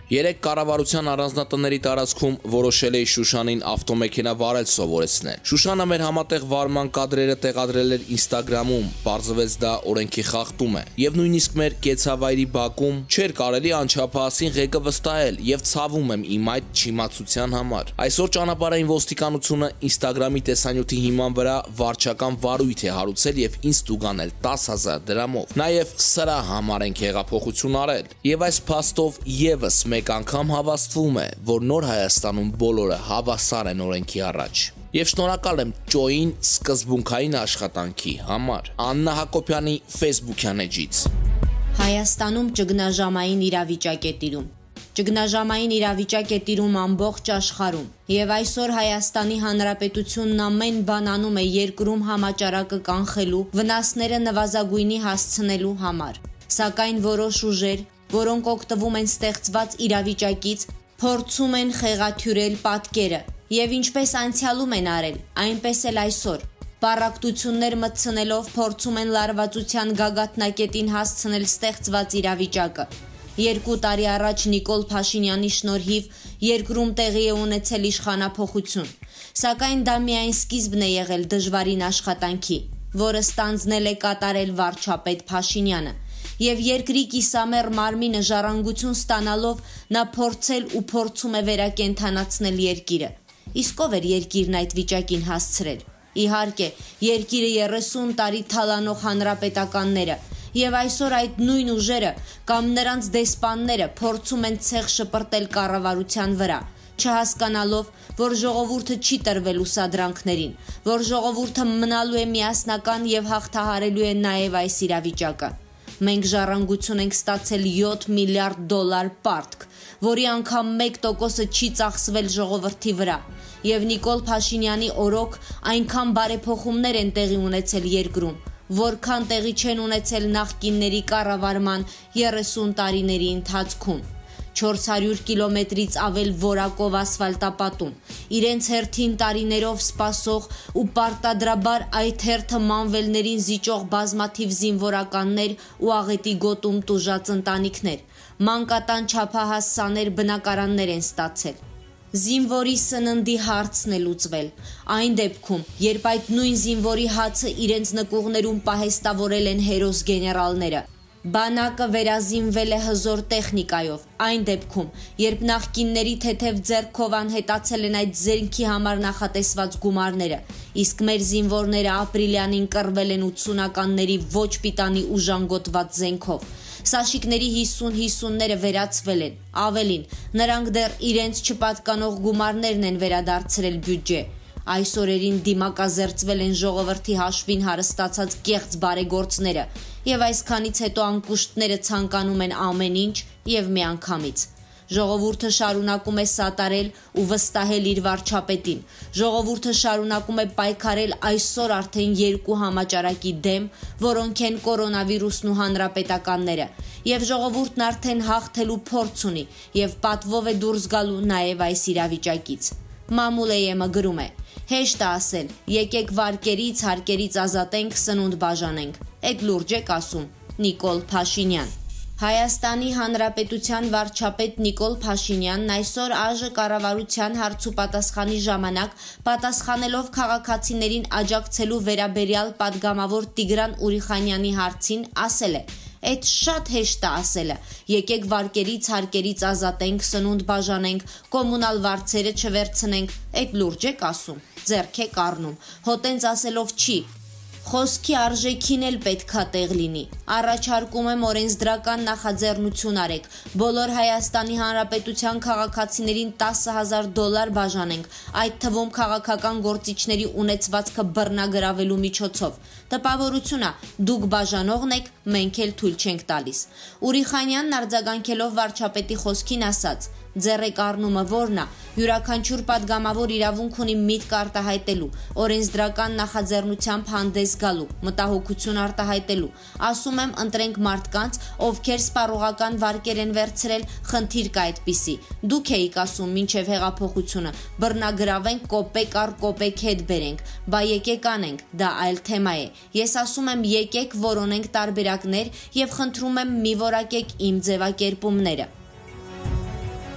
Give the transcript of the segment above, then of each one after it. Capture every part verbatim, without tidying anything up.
Երեք կառավարության առանձնատների տարածքում որոշել էի Շուշանին ավտոմեքենա վարել սովորեցնել։ Շուշանը մեր համատեղ վարման կադրերը տեղադրել էր Instagram-ում, պարզվեց դա օրենքի խախտում է։ Եվ նույնիսկ մեր կեցավայրի բակում չէր կարելի անչափահասին ղեկը վստահել եւ ցավում եմ իմ այդ չիմացության համար։ Այսօր ճանապարհային ոստիկանությունը Instagram-ի տեսանյութի հիման վրա վարչական վարույթ է հարուցել եւ ինձ տուգանել տասը հազար դրամով։ Նաեւ սրա համար ենք հեղափոխություն արել։ Եվ այս փաստով եւս մեկ անգամ հավաստվում է, որ նոր Հայաստանում բոլորը հավասար են օրենքի առաջ։ Եվ շնորհակալ եմ Ճոյին սկզբունքային աշխատանքի համար։ Աննա Հակոբյանի Facebook-յան էջից։ Հայաստանում ճգնաժամային իրավիճակ է տիրում։ Ճգնաժամային իրավիճակ է տիրում ամբողջ աշխարհում, եւ այսօր Հայաստանի Հանրապետությունն ամեն բան անում է երկրում համաճարակը կանխելու, վնասները նվազագույնի հասցնելու համար։ Սակայն որոշ ուժեր, որոնք օգտվում են ստեղծված իրավիճակից, փորձում են խեղաթյուրել պատկերը, եւ ինչպես անցյալում են արել, այնպես էլ այսօր, պառակտություններ մտցնելով փորձում են լարվածության գագաթնակետին հասցնել ստեղծված իրավիճակը։ Երկու տարի առաջ Նիկոլ Փաշինյանի շնորհիվ երկրում տեղի է ունեցել իշխանափոխություն, սակայն դա միայն սկիզբն է եղել դժվարին աշխատանքի, որը ստանձնել է կատարել վարչապետ Փաշինյանը, եւ երկրի կիսամեռ մարմինը ժառանգություն ստանալով նա փորձել ու փորձում է վերակենդանացնել երկիրը։ Իսկ ով էր երկիրն այդ վիճակին հասցրել։ Իհարկե, երկիրը երեսուն տարի թալանող հանրապետականները, եւ այսօր այդ նույն ուժերը կամ նրանց դեսպանները փորձում են ցեղ շպրտել կառավարության վրա, չհասկանալով, որ ժողովուրդը չի տրվել ուսադրանքներին, որ ժողովուրդը մնալու է միասնական եւ հաղթահարելու է նաեւ այս իրավիճակը։ Մենք ժառանգություն ենք ստացել յոթ միլիարդ դոլար պարտք, որի անգամ մեկ տոկոսը չի ծախսվել ժողովրդի վրա, եւ Նիկոլ Փաշինյանի օրոք այնքան բարեփոխումներ են տեղի ունեցել երկրում, որքան տեղի չեն ունեցել նախկինների կառավարման երեսուն տարիների ընթացքում։ չորս հարյուր կիլոմետրից ավել որակով ասֆալտապատում, իրենց հերթին տարիներով սպասող ու պարտադրաբար այդ հերթը մանվելներին զիջող բազմաթիվ զինվորականներ ու աղետի գոտում տուժած ընտանիքներ, մանկատան չափահաս սաներ բնակարաններ են ստացել։ Զինվորի սննդի հարցն է լուծվել, այն դեպքում, երբ այդ նույն զինվորի հացը իրենց նկուղներում պահեստավորել են հերոս գեներալները։ Բանակը վերազինվել է հզոր տեխնիկայով, այն դեպքում, երբ նախկինների թեթև ձեռքով անհետացել են այդ զենքի համար նախատեսված գումարները, իսկ մեր զինվորները ապրիլյանին կռվել են ութսունականների ոչ պիտանի ու ժանգոտված զենքով։ Սաշիկների հիսուն-հիսունները վերացվել են, ավելին, նրանք դեռ իրենց չպատկանող գումարներն են վերադարձրել բյուջե։ Այս օրերին դիմակազերծվել են ժողովրդի հաշվին հարստացած կեղծ բարեգործները, եւ այսքանից հետո անկուշտները ցանկանում են ամեն ինչ եւ միանգամից։ Ժողովուրդը շարունակում է սատարել ու վստահել իր վարչապետին։ Ժողովուրդը շարունակում է պայքարել այսօր արդեն երկու համաճարակի դեմ, որոնք են կորոնավիրուսն ու հանրապետականները, եւ ժողովուրդն արդեն հաղթելու փորձ ունի եւ պատվով է դուրս գալու նաեւ այս իրավիճակից։ Մամուլեյեմը գրում է. հեշտ է ասել, եկեք վարկերից, հարկերից ազատենք, սնունդ բաժանենք։ Այդ լուրջ եք ասում, Նիկոլ Փաշինյան։ Հայաստանի Հանրապետության վարչապետ Նիկոլ Փաշինյանն այսօր ԱԺ կառավարության հարցուպատասխանի ժամանակ պատասխանելով քաղաքացիներին աջակցելու վերաբերյալ падգամավոր Տիգրան Ուրիխանյանի հարցին ասել է. Այդ շատ հեշտ է ասելը, եկեք վարկերից, հարկերից ազատենք, սնունդ բաժանենք, կոմունալ վարձերը չվերցնենք, այդ լուրջ եք ասում, ձեռք եք առնում, հոտենց ասելով չի։ Խոսքի արժեքին էլ պետքա տեղ լինի։ Առաջարկում եմ օրենսդրական նախաձեռնություն արեք։ Բոլոր Հայաստանի Հանրապետության քաղաքացիներին տասը հազար դոլար բաժանենք, այդ թվում քաղաքական գործիչների ունեցվածքը բռնագրավելու միջոցով։ Տպավորություն է, դուք բաժանողն եք, մենք էլ թույլ չենք տալիս։ Ուրիխանյանն արձագանքելով վարչապետի խոսքին ասաց. ձեռք առնումը որն է, յուրաքանչյուր падգամավոր իրավունք ունի միտք արտահայտելու, օրենսդրական նախաձեռնությամբ հանդես գալու, մտահոգություն արտահայտելու։ Ասում եմ, ընտրենք մարդկանց, ովքեր սպառողական վարկեր են վերցրել, խնդիր կա այդպիսի։ Դուք էիք ասում մինչև հեղափոխությունը, բռնագրավենք, կոպեկ առ կոպեկ հետ բերենք, բա եկեք անենք, դա այլ թեմա է։ Ես ասում եմ, եկեք որոնենք տարբերակներ եւ խնդրում եմ մի որակեք իմ ձևակերպումները։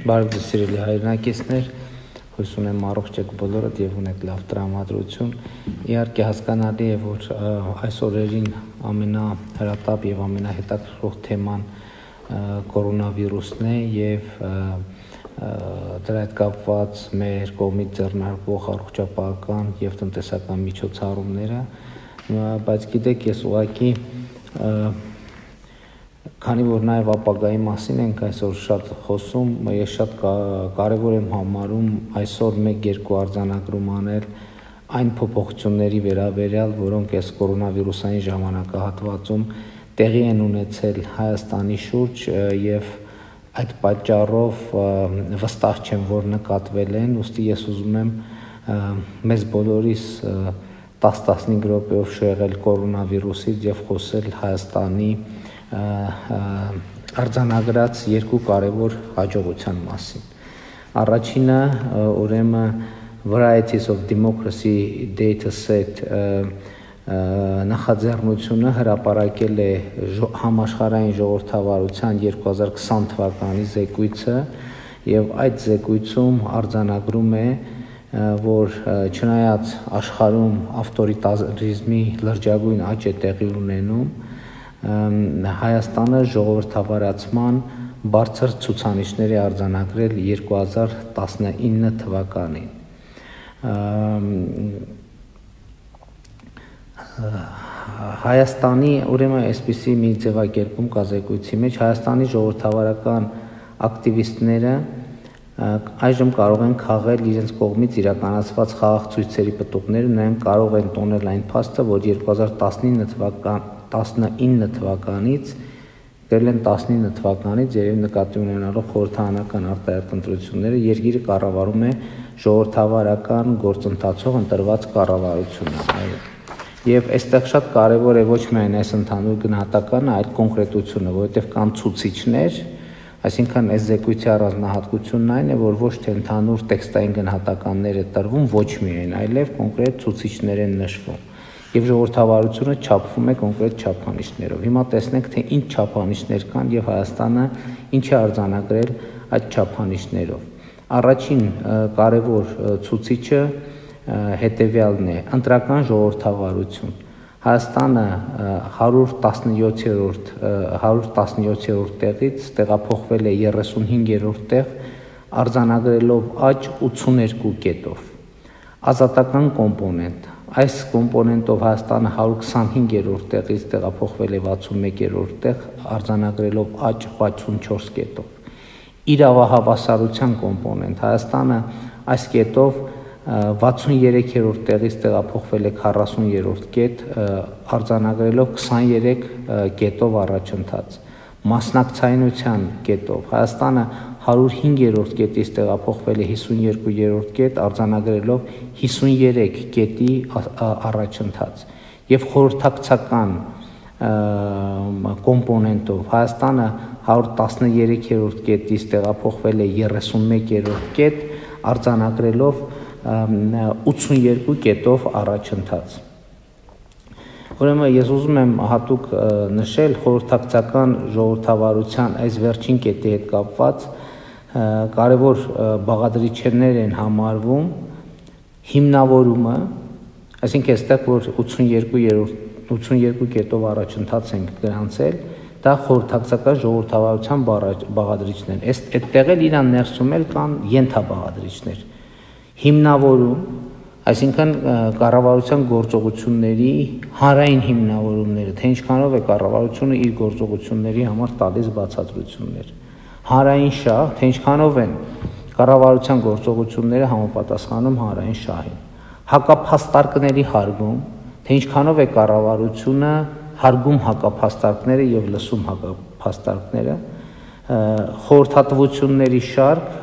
Բարև ձեզ սիրելի հայրենակիցներ, հույս ունեմ առողջ եք բոլորդ եւ ունեք լավ տրամադրություն։ Իհարկե հասկանալի է, որ այս օրերին ամենահրատապ եւ ամենահետաքրքրող թեման կորոնավիրուսն է եւ դրա հետ կապված մեր կողմից ձեռնարկվող առողջապահական եւ տնտեսական միջոցառումները, բայց գիտեք, ես ուղղակի Քանի որ նաև ապագայի մասին ենք այսօր շատ խոսում, ես շատ կարևոր եմ համարում այսօր մեկ-երկու արձանագրում անել այն փոփոխությունների վերաբերյալ, որոնք այս կորոնավիրուսային ժամանակահատվածում տեղի են ունեցել Հայաստանի շուրջ եւ այդ պատճառով վստահ չեմ, որ նկատվել են, ուստի ես ուզում եմ մեզ բոլորիս տասը-տասնհինգ րոպեով շեղել կորոնավիրուսից եւ խոսել Հայաստանի արձանագրած երկու կարևոր հաջողության մասին։ Առաջինը ուրեմն Varieties of Democracy Dataset նախաձեռնությունը հրապարակել է համաշխարհային ժողովրդավարության երկու հազար քսան թվականի զեկույցը եւ այդ զեկույցում արձանագրում է, որ չնայած աշխարհում ավտորիտարիզմի լրջագույն աճ է տեղի ունենում, Հայաստանը ժողովրդավարացման բարձր ցուցանիշներ է արձանագրել երկու հազար տասնինը թվականին։ Հայաստանի, ուրեմն այսպիսի մի ձևակերպում կա զեկույցի մեջ, Հայաստանի ժողովրդավարական ակտիվիստները այժմ կարող են քաղել իրենց կողմից իրականացված խաղաղ ցույցերի պտուղները, նրանք կարող են տոնել այն փաստը, որ երկու հազար տասնինը թվական տասնինը թվականից գրել են տասնինը թվականից երևի նկատի ունենալով խորհրդարանական արտահայտ ընտրությունները երկիրը կառավարում է ժողովրդավարական գործընթացով ընտրված կառավարությունը։ Եվ այստեղ շատ կարևոր է ոչ միայն այս ընդհանուր գնահատականը, այլ կոնկրետությունը, որովհետև կան ցուցիչներ, այսինքն այս զեկույցի առանձնահատկությունն այն է, որ ոչ թե ընդհանուր տեքստային գնահատականներ է տրվում, ոչ միայն, այլև կոնկրետ ցուցիչներ են նշվում։ Եվ ժողովրդավարությունը չափվում է կոնկրետ չափանիշներով։ Հիմա տեսնենք, թե ինչ չափանիշներ կան եւ Հայաստանը ինչ է արձանագրել այդ չափանիշներով։ Առաջին կարևոր ցուցիչը հետեւյալն է՝ ընտրական ժողովրդավարություն։ Հայաստանը հարյուր տասնյոթերորդ հարյուր տասնյոթերորդ տեղից տեղափոխվել է երեսունհինգերորդ տեղ, արձանագրելով աճ ութսուներկու կետով։ Ազատական կոմպոնենտ Այս կոմպոնենտով Հայաստանը հարյուր քսանհինգերորդ տեղից տեղափոխվել է վաթսունմեկերորդ տեղ, արձանագրելով աճ վաթսունչորս կետով։ Իրավահավասարության կոմպոնենտ Հայաստանը այս կետով վաթսուներեքերորդ տեղից տեղափոխվել է քառասուներորդ կետ, արձանագրելով քսաներեք կետով առաջընթաց։ Մասնակցայնության կետով Հայաստանը հարյուր հինգերորդ կետից տեղափոխվել է հիսուներկուերորդ կետ, արձանագրելով հիսուներեք կետի առաջընթաց։ Եվ խորհրդակցական կոմպոնենտով Հայաստանը հարյուր տասներեքերորդ կետից տեղափոխվել է երեսունմեկերորդ կետ, արձանագրելով ութսուներկու կետով առաջընթաց։ Ուրեմն ես ուզում եմ հատուկ նշել խորհրդակցական ժողովրդավարության այս վերջին կետի հետ կապված կարևոր բաղադրիչներ են համարվում հիմնավորումը, այսինքն այստեղ որ ութսուներկու կետով առաջընթաց ենք գրանցել, դա խորհրդակցական ժողովրդավարության բաղադրիչներ են։ Այդտեղ էլ իրան ներսում էլ կան ենթաբաղադրիչներ։ Հիմնավորում, այսինքն կառավարության գործողությունների հանրային հիմնավորումները, թե ինչքանով է կառավարությունը իր գործողությունների համար տալիս բացատրություններ։ Հանրային շահ, թե ինչքանով են կառավարության գործողությունները համապատասխանում հանրային շահին։ Հակափաստարկների հարգում, թե ինչքանով է կառավարությունը հարգում հակափաստարկները եւ լսում հակափաստարկները։ Խորհրդատվությունների շարք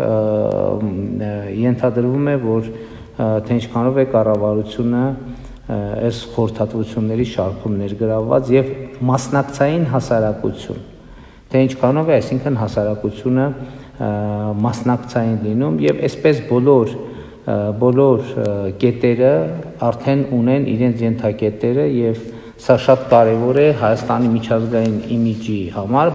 ենթադրվում է, որ թե ինչքանով է կառավարությունը այս խորհրդատվությունների շարքում ներգրավված եւ մասնակցային հասարակություն, թե ինչքանով է, այսինքն հասարակությունը մասնակցային լինում եւ այսպես բոլոր բոլոր կետերը արդեն ունեն իրենց ենթակետերը եւ սա շատ կարեւոր է Հայաստանի միջազգային իմիջի համար